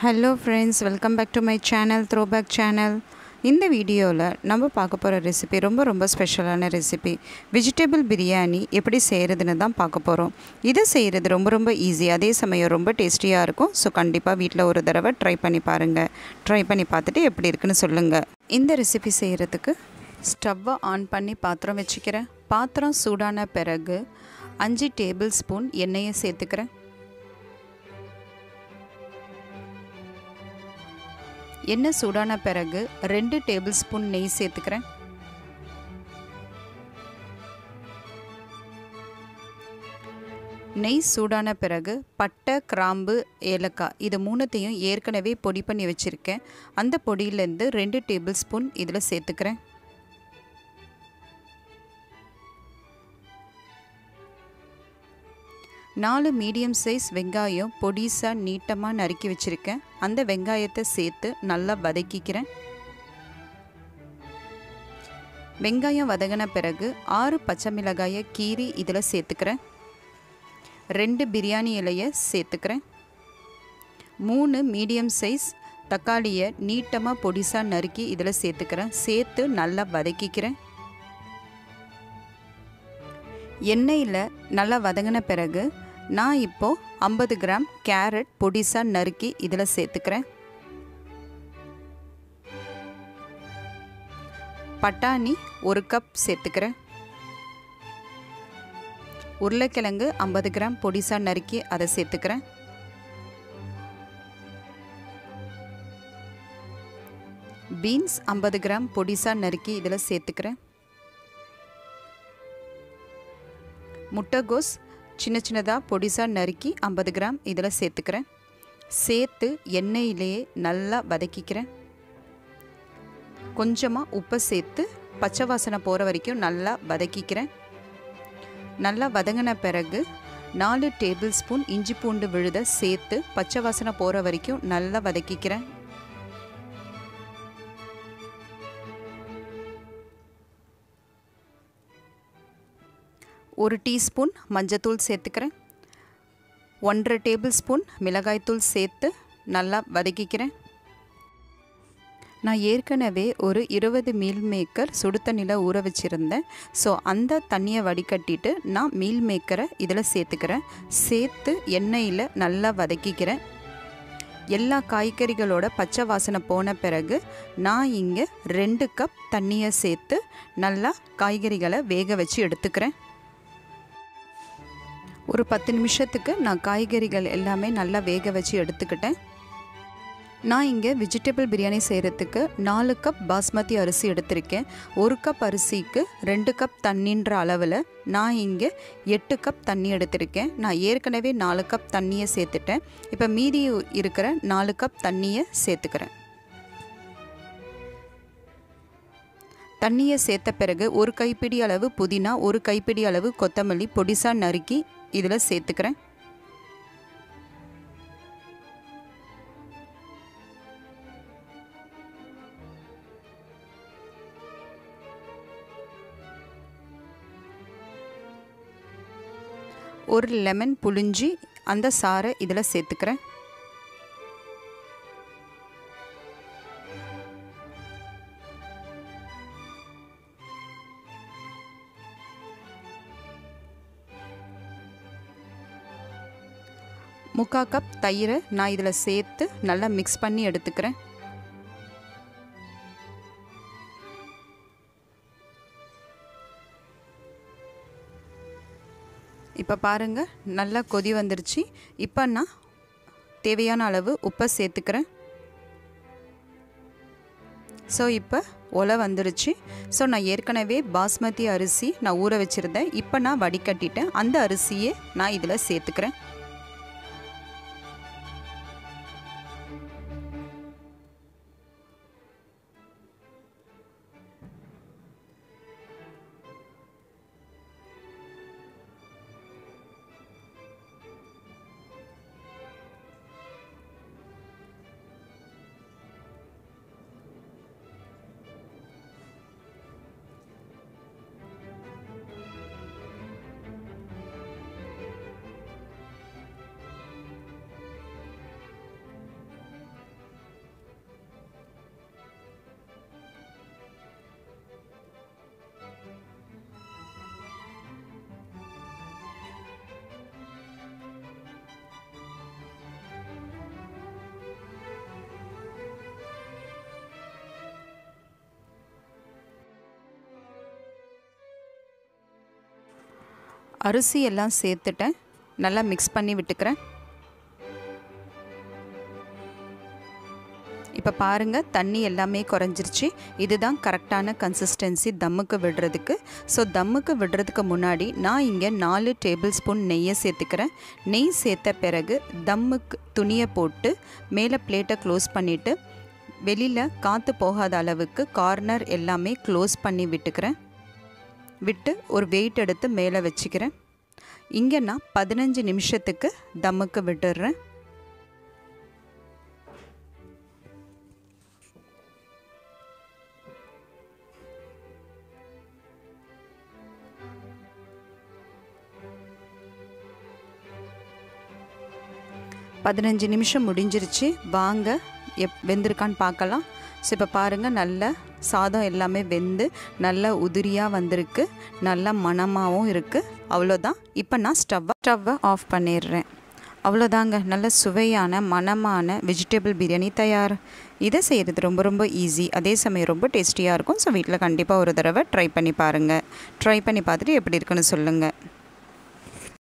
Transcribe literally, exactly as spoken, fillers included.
Hello friends, welcome back to my channel Throwback channel. இந்த வீடியோவில் நம்ம பார்க்க போகிற ரெசிபி ரொம்ப ரொம்ப ஸ்பெஷலான ரெசிபி வெஜிடபிள் பிரியாணி எப்படி செய்கிறதுன்னு தான் பார்க்க போகிறோம். இதை செய்கிறது ரொம்ப ரொம்ப ஈஸி, அதே சமயம் ரொம்ப டேஸ்டியாக இருக்கும். ஸோ கண்டிப்பாக வீட்டில் ஒரு தடவை ட்ரை பண்ணி பாருங்கள். ட்ரை பண்ணி பார்த்துட்டு எப்படி இருக்குன்னு சொல்லுங்கள். இந்த ரெசிபி செய்கிறதுக்கு ஸ்டவ்வை ஆன் பண்ணி பாத்திரம் வச்சுக்கிறேன். பாத்திரம் சூடான பிறகு அஞ்சு டேபிள் ஸ்பூன் எண்ணெயை சேர்த்துக்கிறேன். எண்ணெய் சூடான பிறகு ரெண்டு டேபிள் ஸ்பூன் நெய் சேர்த்துக்கிறேன். நெய் சூடான பிறகு பட்டை, கிராம்பு, ஏலக்காய் இது மூணுத்தையும் ஏற்கனவே பொடி பண்ணி வச்சுருக்கேன். அந்த பொடியிலேருந்து ரெண்டு டேபிள் ஸ்பூன் இதில் சேர்த்துக்கிறேன். நாலு மீடியம் சைஸ் வெங்காயம் பொடிசாக நீட்டமாக நறுக்கி வச்சுருக்கேன். அந்த வெங்காயத்தை சேர்த்து நல்லா வதக்கிக்கிறேன். வெங்காயம் வதங்கின பிறகு ஆறு பச்சை மிளகாயை கீறி இதில் சேர்த்துக்கிறேன். ரெண்டு பிரியாணி இலையை சேர்த்துக்கிறேன். மூணு மீடியம் சைஸ் தக்காளியை நீட்டமாக பொடிசாக நறுக்கி இதில் சேர்த்துக்கிறேன். சேர்த்து நல்லா வதக்கிக்கிறேன். எண்ணெயில் நல்லா வதங்கின பிறகு நான் இப்போது ஐம்பது கிராம் கேரட் பொடிசாக நறுக்கி இதில் சேர்த்துக்கிறேன். பட்டாணி ஒரு கப் சேர்த்துக்கிறேன். உருளைக்கிழங்கு ஐம்பது கிராம் பொடிசாக நறுக்கி அதை சேர்த்துக்கிறேன். பீன்ஸ் ஐம்பது கிராம் பொடிசாக நறுக்கி இதில் சேர்த்துக்கிறேன். முட்டைகோஸ் சின்ன சின்னதாக பொடிசாக நறுக்கி ஐம்பது கிராம் இதில் சேர்த்துக்கிறேன். சேர்த்து எண்ணெயிலேயே நல்லா வதக்கிக்கிறேன். கொஞ்சமாக உப்பை சேர்த்து பச்சை வாசனை போகிற வரைக்கும் நல்லா வதக்கிக்கிறேன். நல்லா வதங்கின பிறகு நாலு டேபிள் ஸ்பூன் இஞ்சி பூண்டு விழுதை சேர்த்து பச்சை வாசனை போகிற வரைக்கும் நல்லா வதக்கிக்கிறேன். ஒரு டீஸ்பூன் மஞ்சத்தூள் சேர்த்துக்கிறேன். ஒன்றரை டேபிள் ஸ்பூன் மிளகாய்த்தூள் சேர்த்து நல்லா வதக்கிக்கிறேன். நான் ஏற்கனவே ஒரு இருபது மீல் மேக்கர் சுடு தண்ணியில் ஊற வச்சுருந்தேன். ஸோ அந்த தண்ணியை வடிகட்டிட்டு நான் மீல் மேக்கரை இதில் சேர்த்துக்கிறேன். சேர்த்து எண்ணெயில் நல்லா வதக்கிக்கிறேன். எல்லா காய்கறிகளோட பச்சை வாசனை போன பிறகு நான் இங்கே ரெண்டு கப் தண்ணியை சேர்த்து நல்லா காய்கறிகளை வேக வச்சு எடுத்துக்கிறேன். ஒரு பத்து நிமிஷத்துக்கு நான் காய்கறிகள் எல்லாமே நல்லா வேக வச்சு எடுத்துக்கிட்டேன். நான் இங்கே வெஜிடபிள் பிரியாணி செய்கிறதுக்கு நாலு கப் பாஸ்மதி அரிசி எடுத்திருக்கேன். ஒரு கப் அரிசிக்கு ரெண்டு கப் தண்ணின்ற அளவில் நான் இங்கே எட்டு கப் தண்ணி எடுத்திருக்கேன். நான் ஏற்கனவே நாலு கப் தண்ணியை சேர்த்துட்டேன். இப்போ மீதி இருக்கிற நாலு கப் தண்ணியை சேர்த்துக்கிறேன். தண்ணியை சேர்த்த பிறகு ஒரு கைப்பிடி அளவு புதினா, ஒரு கைப்பிடி அளவு கொத்தமல்லி பொடிசாக நறுக்கி இதில் சேர்த்துக்கிறேன். ஒரு லெமன் புழிஞ்சி அந்த சாறை இதில் சேர்த்துக்கிறேன். முக்கால் கப் தயிரை நான் இதில் சேர்த்து நல்லா மிக்ஸ் பண்ணி எடுத்துக்கிறேன். இப்போ பாருங்கள், நல்லா கொதி வந்துருச்சு. இப்போ நான் தேவையான அளவு உப்பை சேர்த்துக்கிறேன். ஸோ இப்போ ஒலை வந்துருச்சு. ஸோ நான் ஏற்கனவே பாஸ்மதி அரிசி நான் ஊற வச்சுருந்தேன். இப்போ நான் வடிகட்டிட்டேன். அந்த அரிசியை நான் இதில் சேர்த்துக்கிறேன். அரிசி எல்லாம் சேர்த்துட்டேன். நல்லா மிக்ஸ் பண்ணி விட்டுக்கிறேன். இப்போ பாருங்கள், தண்ணி எல்லாமே குறைஞ்சிருச்சு. இதுதான் கரெக்டான கன்சிஸ்டன்சி தம்முக்கு விடுறதுக்கு. ஸோ தம்முக்கு விடுறதுக்கு முன்னாடி நான் இங்கே நாலு டேபிள் ஸ்பூன் நெய்யை சேர்த்துக்கிறேன். நெய் சேர்த்த பிறகு தம்முக்கு துணியை போட்டு மேலே பிளேட்டை க்ளோஸ் பண்ணிவிட்டு வெளியில் காற்று போகாத அளவுக்கு கார்னர் எல்லாமே க்ளோஸ் பண்ணி விட்டுக்கிறேன். விட்டு ஒரு வெயிட் எடுத்து மேலே வச்சுக்கிறேன். இங்கே நான் பதினஞ்சு நிமிஷத்துக்கு தம்முக்கு விட்டுடுறேன். பதினஞ்சு நிமிஷம் முடிஞ்சிருச்சு. வாங்க எப் வெந்திருக்கான்னு பார்க்கலாம். ஸோ இப்போ பாருங்கள், நல்ல சாதம் எல்லாமே வெந்து நல்ல உதிரியாக வந்திருக்கு. நல்ல மணமாகவும் இருக்குது. அவ்வளோதான். இப்போ நான் ஸ்டவ்வை ஸ்டவ்வை ஆஃப் பண்ணிடுறேன். அவ்வளோதாங்க, நல்ல சுவையான மணமான வெஜிடபிள் பிரியாணி தயார். இதை செய்கிறது ரொம்ப ரொம்ப ஈஸி, அதே சமயம் ரொம்ப டேஸ்டியாக இருக்கும். ஸோ வீட்டில் கண்டிப்பாக ஒரு தடவை ட்ரை பண்ணி பாருங்கள். ட்ரை பண்ணி பார்த்துட்டு எப்படி இருக்குன்னு சொல்லுங்கள்.